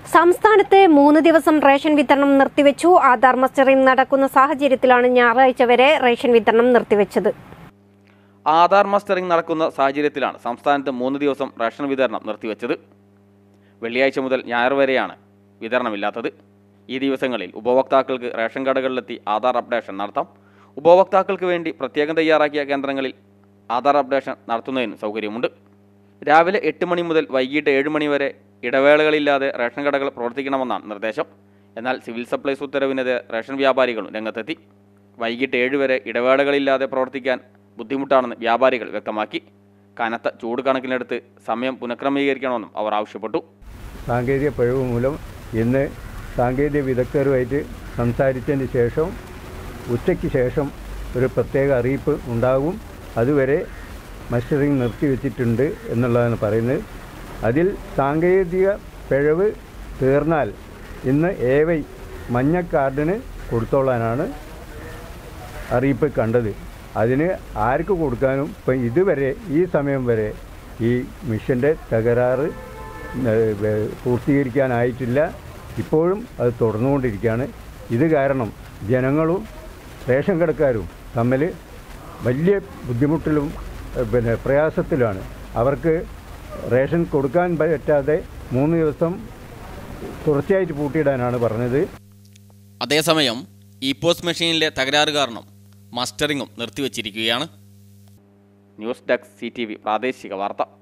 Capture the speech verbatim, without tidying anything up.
സംസ്ഥാനത്തെ മൂന്ന് ദിവസം റേഷൻ വിതരണം നിർത്തിവെച്ചു. ആധാർ മസ്റ്ററിംഗ് നടക്കുന്ന സാഹചര്യത്തിലാണ് ഞായറാഴ്ച വരെ റേഷൻ വിതരണം നിർത്തിവെച്ചത്. ആധാർ മസ്റ്ററിംഗ് നടക്കുന്ന സാഹചര്യത്തിലാണ് സംസ്ഥാനത്ത് മൂന്ന് ദിവസം റേഷൻ വിതരണം നിർത്തിവെച്ചത്. വെള്ളിയാഴ്ച മുതൽ ഞായർ വരെയാണ് വിതരണമില്ലാത്തത്. ഈ ദിവസങ്ങളിൽ ഉപഭോക്താക്കൾക്ക് റേഷൻ കടകളിലെത്തി ആധാർ അപ്ഡേഷൻ നടത്താം. ഉപഭോക്താക്കൾക്ക് വേണ്ടി പ്രത്യേകം തയ്യാറാക്കിയ കേന്ദ്രങ്ങളിൽ ആധാർ അപ്ഡേഷൻ നടത്തുന്നതിന് സൗകര്യമുണ്ട്. രാവിലെ എട്ട് മണി മുതൽ വൈകിട്ട് ഏഴ് മണി വരെ ഇടവേളകളില്ലാതെ റേഷൻ കടകൾ പ്രവർത്തിക്കണമെന്നാണ് നിർദ്ദേശം. എന്നാൽ സിവിൽ സപ്ലൈസ് ഉത്തരവിനെതിരെ റേഷൻ വ്യാപാരികളും രംഗത്തെത്തി. വൈകിട്ട് ഏഴ് വരെ ഇടവേളകളില്ലാതെ പ്രവർത്തിക്കാൻ ബുദ്ധിമുട്ടാണെന്ന് വ്യാപാരികൾ വ്യക്തമാക്കി. കനത്ത ചൂട് കണക്കിലെടുത്ത് സമയം പുനഃക്രമീകരിക്കണമെന്നും അവർ ആവശ്യപ്പെട്ടു. സാങ്കേതിക പിഴവ് മൂലം ഇന്ന് സാങ്കേതിക വിദഗ്ധരുമായിട്ട് സംസാരിച്ചതിന് ശേഷം ഉച്ചയ്ക്ക് ശേഷം ഒരു പ്രത്യേക അറിയിപ്പ് ഉണ്ടാകും. അതുവരെ മസ്റ്ററിംഗ് നിർത്തിവെച്ചിട്ടുണ്ട് എന്നുള്ളതാണ് പറയുന്നത്. അതിൽ സാങ്കേതിക പിഴവ് തീർന്നാൽ ഇന്ന് എ വൈ മഞ്ഞ കാർഡിന് കൊടുത്തോളാനാണ് അറിയിപ്പ് കണ്ടത്. അതിന് ആർക്ക് കൊടുക്കാനും ഇപ്പം ഇതുവരെ ഈ സമയം വരെ ഈ മിഷൻ്റെ തകരാറ് പൂർത്തീകരിക്കാനായിട്ടില്ല. ഇപ്പോഴും അത് തുടർന്നുകൊണ്ടിരിക്കുകയാണ്. ഇത് കാരണം ജനങ്ങളും റേഷൻ കടക്കാരും തമ്മിൽ വലിയ ബുദ്ധിമുട്ടിലും പിന്നെ പ്രയാസത്തിലാണ്. അവർക്ക് റേഷൻ കൊടുക്കാൻ പറ്റാതെ മൂന്ന് ദിവസം തുടർച്ചയായിട്ട് പൂട്ടിയിടാനാണ് പറഞ്ഞത്. അതേസമയം ഇ പോസ് മെഷീനിലെ തകരാറ് കാരണം മസ്റ്ററിങ്ങും നിർത്തിവച്ചിരിക്കുകയാണ്. News desk C T V പ്രാദേശിക വാർത്ത.